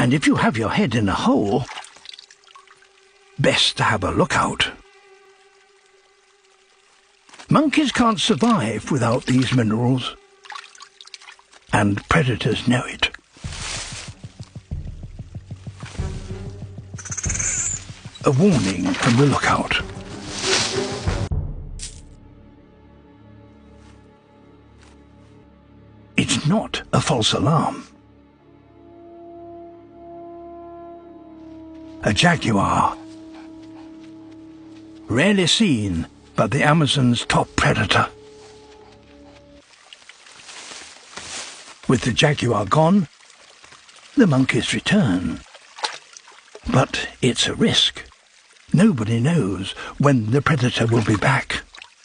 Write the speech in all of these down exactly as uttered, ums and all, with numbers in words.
And if you have your head in a hole, best to have a lookout. Monkeys can't survive without these minerals, and predators know it. A warning from the lookout. It's not a false alarm. A jaguar. Rarely seen, but the Amazon's top predator. With the jaguar gone, the monkeys return. But it's a risk. Nobody knows when the predator will be back.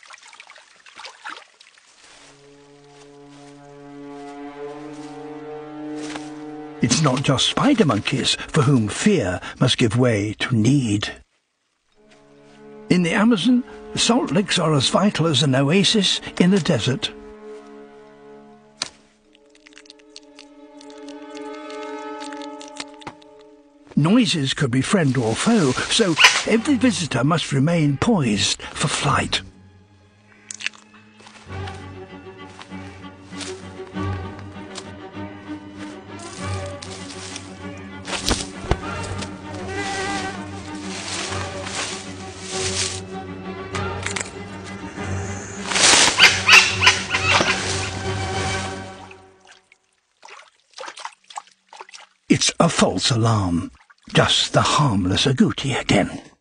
It's not just spider monkeys for whom fear must give way to need. In the Amazon, salt licks are as vital as an oasis in a desert. Noises could be friend or foe, so every visitor must remain poised for flight. It's a false alarm. Just the harmless agouti again.